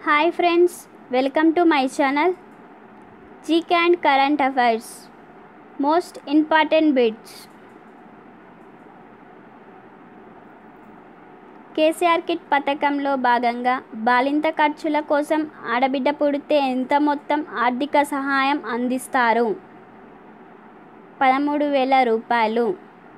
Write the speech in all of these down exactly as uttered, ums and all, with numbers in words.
Hi friends, welcome to my channel G K and Current Affairs. Most important bits. KCR kit పథకంలో భాగంగా బాలింత ఖర్చుల కోసం ఆడబిడ్డ పుడితే ఎంత మొత్తం ఆర్థిక సహాయం అందిస్తారు? పదమూడు వేల రూపాయలు.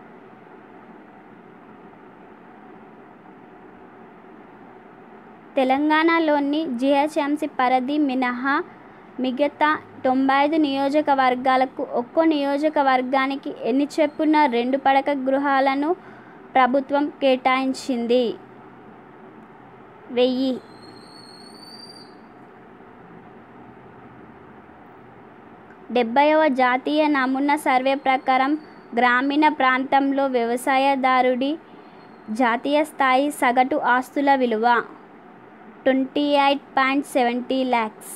తెలంగాణలోని జీహెచ్ఎంసీ పరిధి మినహా మిగతా తొంభై ఐదు నియోజకవర్గాలకు ఒక్కో నియోజకవర్గానికి ఎన్ని చొప్పున రెండు పడక గృహాలను ప్రభుత్వం కేటాయించింది. వెయ్యి. డెబ్బైవ జాతీయ నమూనా సర్వే ప్రకారం గ్రామీణ ప్రాంతంలో వ్యవసాయదారుడి జాతీయ స్థాయి సగటు ఆస్తుల విలువ twenty eight point seventy lakhs.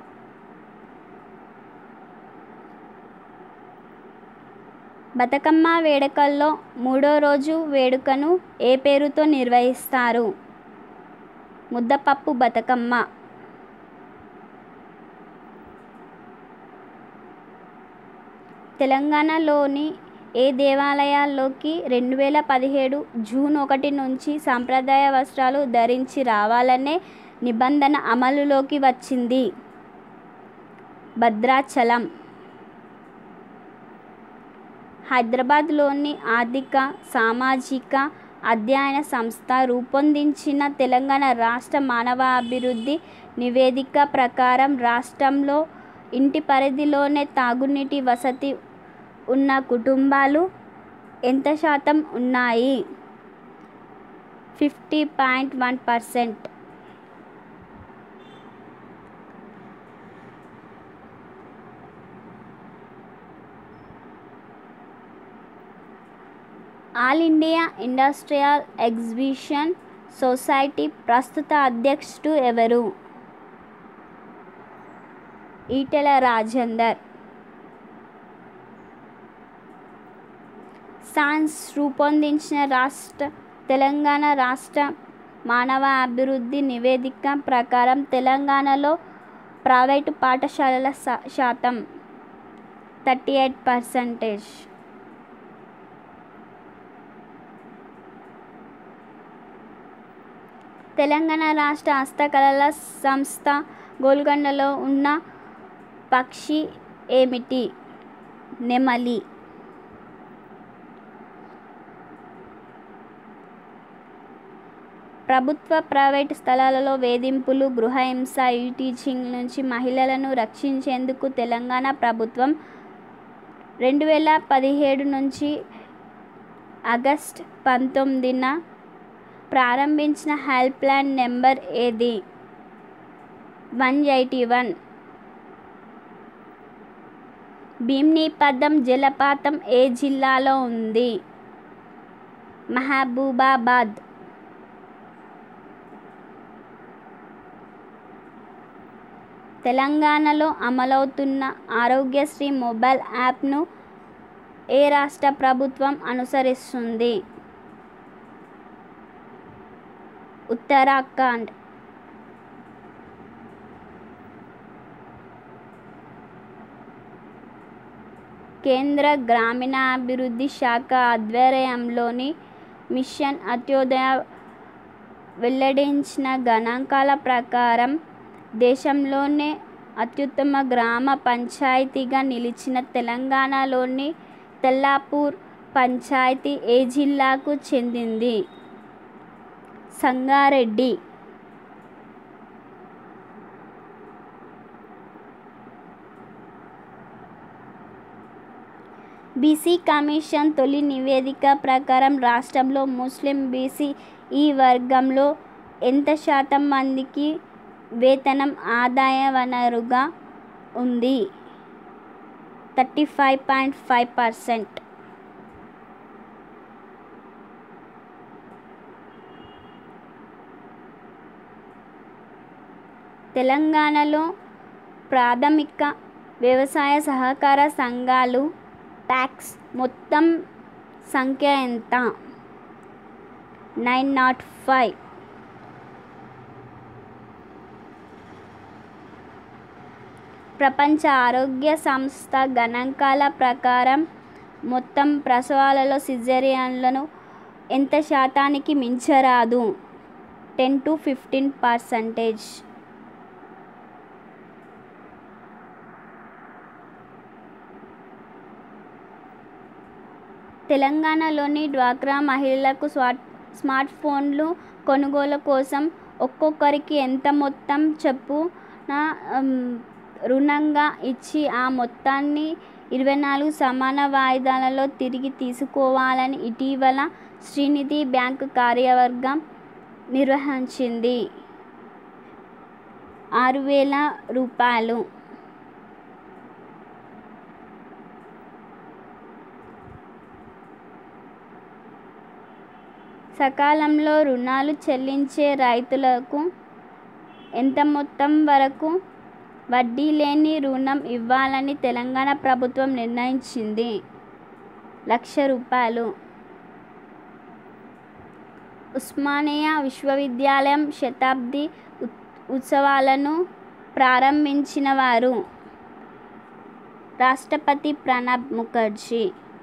Bathukamma వేడుకల్లో మూడో రోజు వేడుకను ఏ పేరుతో నిర్వహిస్తారు? ముద్దపప్పు బతుకమ్మ. తెలంగాణలోని ఏ దేవాలయాల్లోకి రెండు వేల పదిహేడు జూన్ ఒకటి నుంచి సాంప్రదాయ వస్త్రాలు ధరించి రావాలనే నిబంధన అమలులోకి వచ్చింది? భద్రాచలం. హైదరాబాద్లోని ఆర్థిక సామాజిక అధ్యయన సంస్థ రూపొందించిన తెలంగాణ రాష్ట్ర మానవాభివృద్ధి నివేదిక ప్రకారం రాష్ట్రంలో ఇంటి పరిధిలోనే తాగునీటి వసతి ఉన్న కుటుంబాలు ఎంత శాతం ఉన్నాయి? Fifty point one percent. All India industrial exhibition society ప్రస్తుత అధ్యక్షుడు ఎవరు? ఈటెల రాజేందర్. సాన్స్ రూపొందించిన రాష్ట్ర తెలంగాణ రాష్ట్ర మానవ అభివృద్ధి నివేదిక ప్రకారం తెలంగాణలో ప్రైవేటు పాఠశాలల శాతం థర్టీ ఎయిట్ పర్సెంటేజ్. తెలంగాణ రాష్ట్ర హస్తకళల సంస్థ గోల్కొండలో ఉన్న పక్షి ఏమిటి? నెమలి. ప్రభుత్వ ప్రైవేటు స్థలాలలో వేధింపులు, గృహహింస, ఈ టీచింగ్ నుంచి మహిళలను రక్షించేందుకు తెలంగాణ ప్రభుత్వం రెండు వేల పదిహేడు నుంచి ఆగస్టు పంతొమ్మిదిన ప్రారంభించిన హెల్ప్ లైన్ నెంబర్ ఏది? One eighty one. భీమ్నిపదం జలపాతం ఏ జిల్లాలో ఉంది? మహబూబాబాద్. తెలంగాణలో అమలవుతున్న ఆరోగ్యశ్రీ మొబైల్ యాప్ను ఏ రాష్ట్ర ప్రభుత్వం అనుసరిస్తుంది? ఉత్తరాఖండ్. కేంద్ర గ్రామీణాభివృద్ధి శాఖ ఆధ్వర్యంలోని మిషన్ అంత్యోదయ వెల్లడించిన గణాంకాల ప్రకారం దేశంలోనే అత్యుత్తమ గ్రామ పంచాయతీగా నిలిచిన తెలంగాణలోని తెల్లాపూర్ పంచాయతీ ఏ జిల్లాకు చెందింది? సంగారెడ్డి. బీసీ కమిషన్ తొలి నివేదిక ప్రకారం రాష్ట్రంలో ముస్లిం బీసీ ఈ వర్గంలో ఎంత శాతం మందికి వేతనం ఆదాయ వనరుగా ఉంది? Thirty five point five percent. తెలంగాణలో ప్రాథమిక వ్యవసాయ సహకార సంఘాలు ట్యాక్స్ మొత్తం సంఖ్య ఎంత? Nine naught five. ప్రపంచ ఆరోగ్య సంస్థ గణాంకాల ప్రకారం మొత్తం ప్రసవాలలో సిజేరియన్లను ఎంత శాతానికి మించరాదు? Ten to fifteen percentage. తెలంగాణలోని డ్వాక్రా మహిళలకు స్మార్ట్ స్మార్ట్ ఫోన్లు కొనుగోలు కోసం ఒక్కొక్కరికి ఎంత మొత్తం చొప్పున రుణంగా ఇచ్చి ఆ మొత్తాన్ని ఇరవై నాలుగు సమాన వాయిదాలలో తిరిగి తీసుకోవాలని ఇటీవల శ్రీనిధి బ్యాంకు కార్యవర్గం నిర్వహించింది. ఆరు వేల రూపాయలు. సకాలంలో రుణాలు చెల్లించే రైతులకు ఎంత మొత్తం వరకు వడ్డీ లేని రుణం ఇవ్వాలని తెలంగాణ ప్రభుత్వం నిర్ణయించింది? లక్ష రూపాయలు. ఉస్మానియా విశ్వవిద్యాలయం శతాబ్ది ఉత్సవాలను ప్రారంభించిన వారు? రాష్ట్రపతి ప్రణబ్ ముఖర్జీ.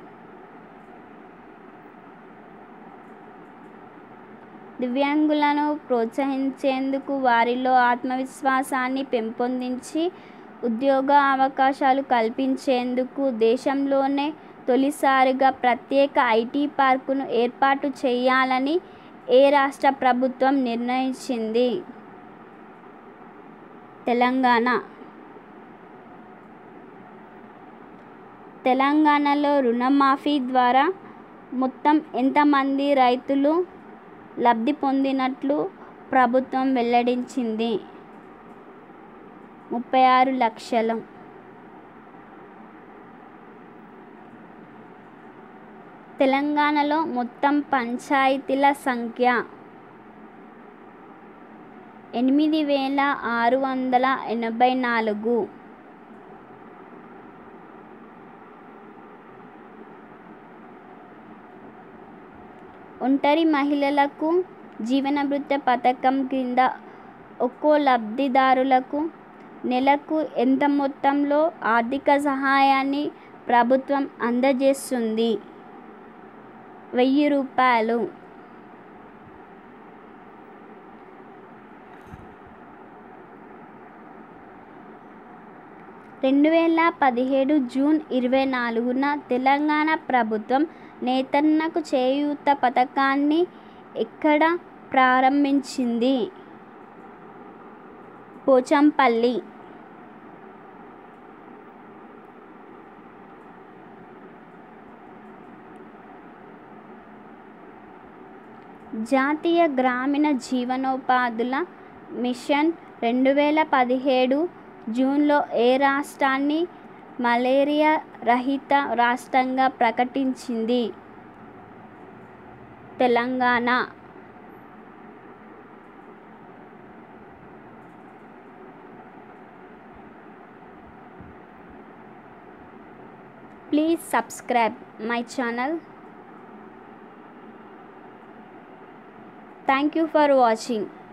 దివ్యాంగులను ప్రోత్సహించేందుకు వారిలో ఆత్మవిశ్వాసాన్ని పెంపొందించి ఉద్యోగ అవకాశాలు కల్పించేందుకు దేశంలోనే తొలిసారిగా ప్రత్యేక ఐటీ పార్కును ఏర్పాటు చేయాలని ఏ రాష్ట్ర ప్రభుత్వం నిర్ణయించింది? తెలంగాణ. తెలంగాణలో రుణమాఫీ ద్వారా మొత్తం ఎంతమంది రైతులు లబ్ధి పొందినట్లు ప్రభుత్వం వెల్లడించింది? ముప్పై ఆరు లక్షలు. తెలంగాణలో మొత్తం పంచాయతీల సంఖ్య ఎనిమిది వేల ఆరు వందల ఎనభై నాలుగు. ఒంటరి మహిళలకు జీవన భృతి పథకం కింద ఒక్కో లబ్ధిదారులకు నెలకు ఎంత మొత్తంలో ఆర్థిక సహాయాన్ని ప్రభుత్వం అందజేస్తుంది? వెయ్యి రూపాయలు. రెండు వేల పదిహేడు జూన్ ఇరవై నాలుగున తెలంగాణ ప్రభుత్వం నేతన్నకు చేయూత పథకాన్ని ఎక్కడ ప్రారంభించింది? పోచంపల్లి. జాతీయ గ్రామీణ జీవనోపాధుల మిషన్ రెండు వేల పదిహేడు జూన్లో ఏ రాష్ట్రాన్ని మలేరియా రహిత రాష్ట్రంగా ప్రకటించింది? Telangana. Please subscribe my channel. Thank you for watching.